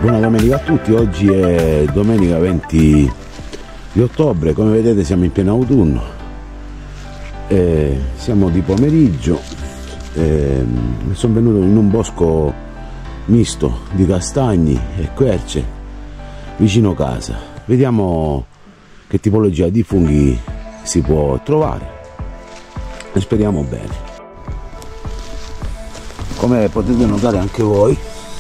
Buona domenica a tutti, oggi è domenica 20 di ottobre, come vedete siamo in pieno autunno, siamo di pomeriggio, sono venuto in un bosco misto di castagni e querce vicino casa. Vediamo che tipologia di funghi si può trovare e speriamo bene. Come potete notare anche voi,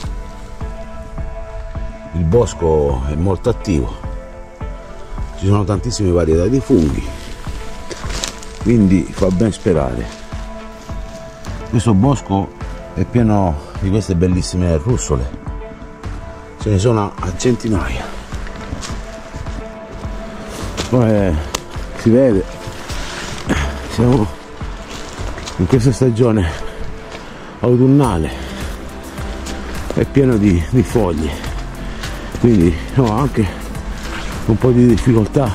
il bosco è molto attivo, ci sono tantissime varietà di funghi, quindi fa ben sperare. Questo bosco è pieno di queste bellissime russole, ce ne sono a centinaia. Come si vede, siamo in questa stagione autunnale, è pieno di foglie, quindi ho anche un po' di difficoltà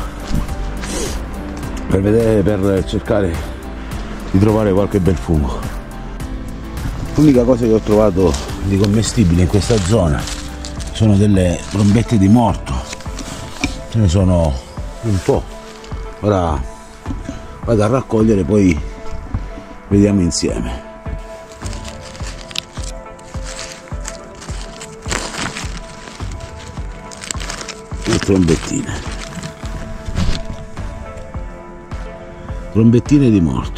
per cercare di trovare qualche bel fungo. L'unica cosa che ho trovato di commestibile in questa zona sono delle trombette di morto, ce ne sono un po'. Ora vado a raccogliere, poi vediamo insieme. Trombettine di morto.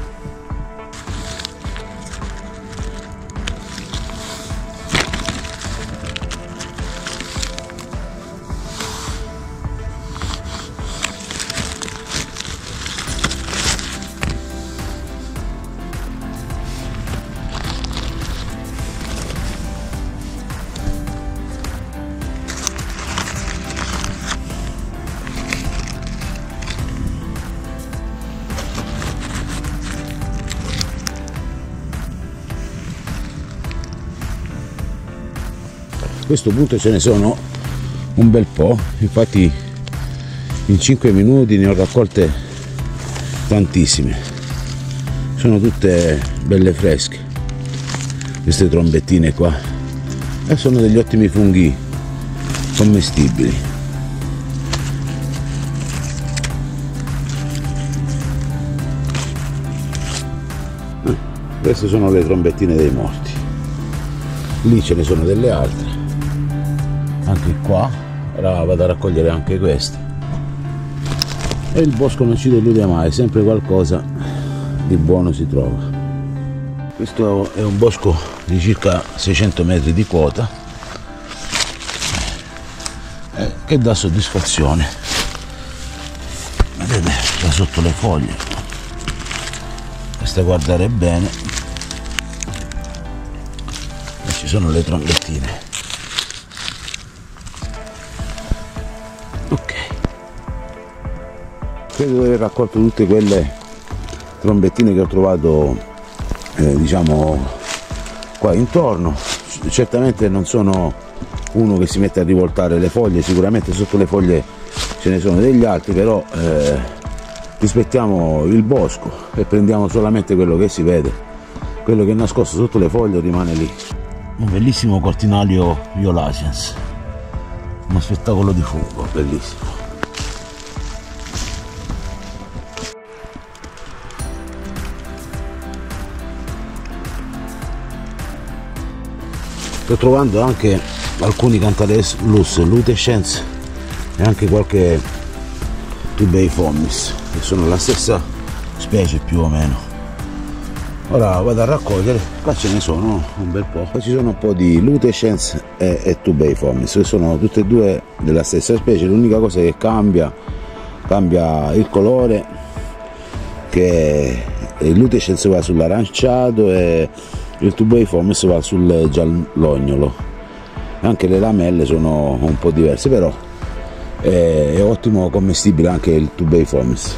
A questo punto ce ne sono un bel po', infatti in 5 minuti ne ho raccolte tantissime, sono tutte belle fresche queste trombettine qua e sono degli ottimi funghi commestibili. Queste sono le trombettine dei morti, lì ce ne sono delle altre anche qua. Ora vado a raccogliere anche queste e il bosco non ci delude mai, sempre qualcosa di buono si trova. Questo è un bosco di circa 600 metri di quota che dà soddisfazione. Vedete da sotto le foglie, basta guardare bene e ci sono le trombettine. Credo di aver raccolto tutte quelle trombettine che ho trovato diciamo qua intorno. Certamente non sono uno che si mette a rivoltare le foglie, sicuramente sotto le foglie ce ne sono degli altri, però rispettiamo il bosco e prendiamo solamente quello che si vede, quello che è nascosto sotto le foglie rimane lì. Un bellissimo cortinalio violacens, uno spettacolo di fungo bellissimo. Sto trovando anche alcuni Cantalus lutescens e anche qualche Tubeiformis, che sono la stessa specie più o meno. Ora vado a raccogliere, qua ce ne sono un bel po', qua ci sono un po' di lutescens e Tubeiformis, che sono tutte e due della stessa specie. L'unica cosa che cambia il colore, che il lutescens va sull'aranciato e il Tubeiformis va sul giallognolo. Anche le lamelle sono un po' diverse, però è ottimo commestibile anche il Tubeiformis.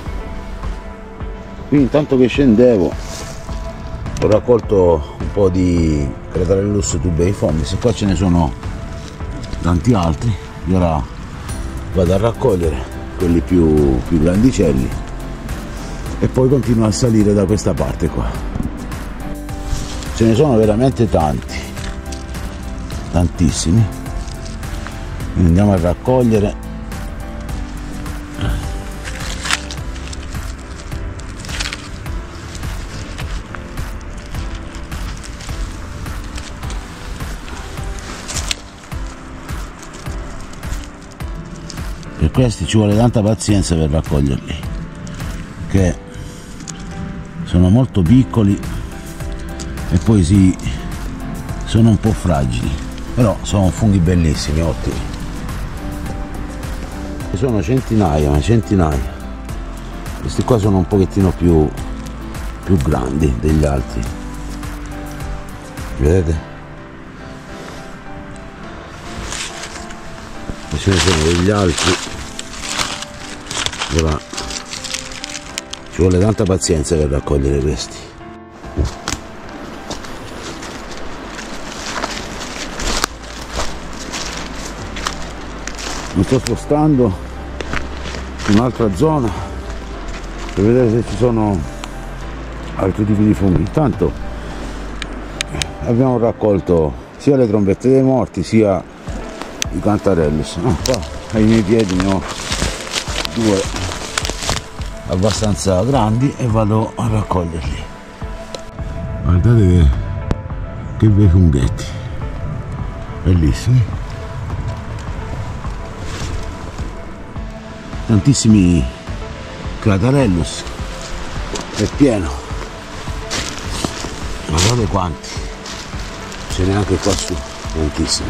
Quindi intanto che scendevo ho raccolto un po' di Craterellus Tubeiformis e qua ce ne sono tanti altri. Io ora vado a raccogliere quelli più grandicelli e poi continuo a salire da questa parte qua. Ce ne sono veramente tanti, tantissimi. Andiamo a raccogliere. Per questi ci vuole tanta pazienza per raccoglierli, che sono molto piccoli e poi sono un po' fragili, però sono funghi bellissimi, ottimi. Ci sono centinaia, ma centinaia. Questi qua sono un pochettino più grandi degli altri, vedete? E ce ne sono degli altri. Ora ci vuole tanta pazienza per raccogliere questi. Mi sto spostando in un'altra zona per vedere se ci sono altri tipi di funghi. Intanto abbiamo raccolto sia le trombette dei morti sia i cantarellus. Qua ai miei piedi ne ho due abbastanza grandi e vado a raccoglierli. Guardate che bei funghetti, bellissimi, tantissimi cantarellus, è pieno, guardate quanti, ce n'è anche qua su, tantissimi.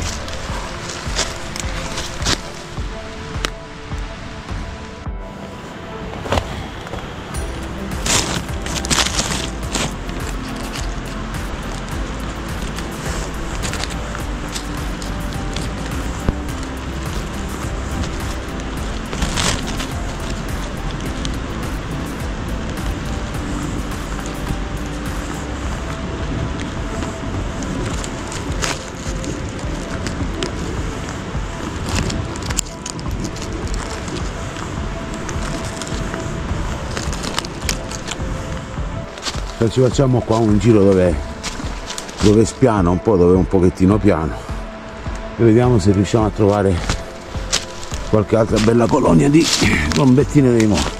Ci facciamo qua un giro dove spiana un po', dove è un pochettino piano, e vediamo se riusciamo a trovare qualche altra bella colonia di trombettine dei morti.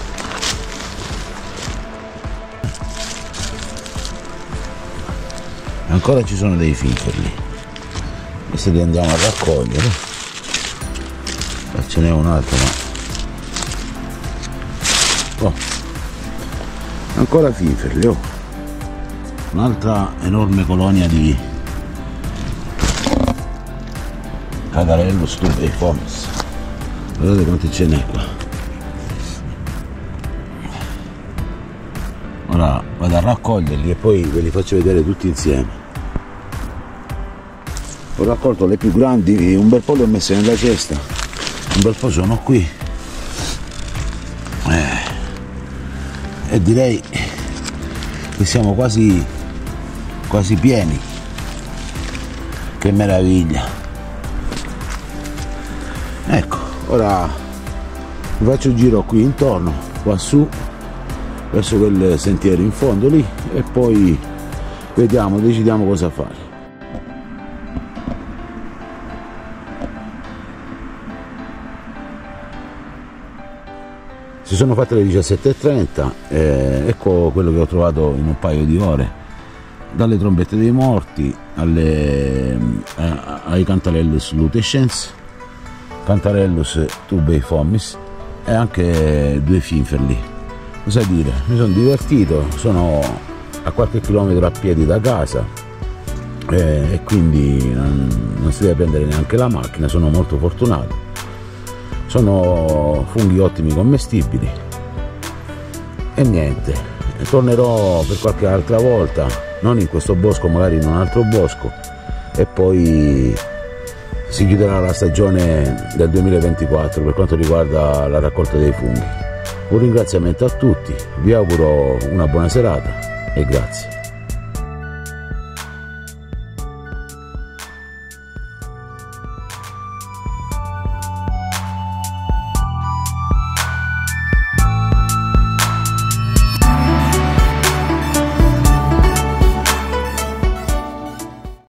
Ancora ci sono dei finferli, questi li andiamo a raccogliere. Qua ce n'è un altro, ma ancora finferli, un'altra enorme colonia di Cantarellus tuberfomis. Guardate quanti ce n'è qua. Ora vado a raccoglierli e poi ve li faccio vedere tutti insieme. Ho raccolto le più grandi, un bel po' le ho messe nella cesta, un bel po' sono qui. E direi che siamo quasi pieni. Che meraviglia. Ecco, ora vi faccio un giro qui intorno, qua su, verso quel sentiero in fondo lì, e poi decidiamo cosa fare. Si sono fatte le 17:30, ecco quello che ho trovato in un paio di ore, dalle trombette dei morti ai Cantarellus lutescens, Cantarellus tuberfomis e anche due finferli. Cosa dire, mi sono divertito, sono a qualche chilometro a piedi da casa e quindi non si deve prendere neanche la macchina, sono molto fortunato. Sono funghi ottimi, commestibili, e niente, tornerò per qualche altra volta, non in questo bosco, magari in un altro bosco, e poi si chiuderà la stagione del 2024 per quanto riguarda la raccolta dei funghi. Un ringraziamento a tutti, vi auguro una buona serata e grazie.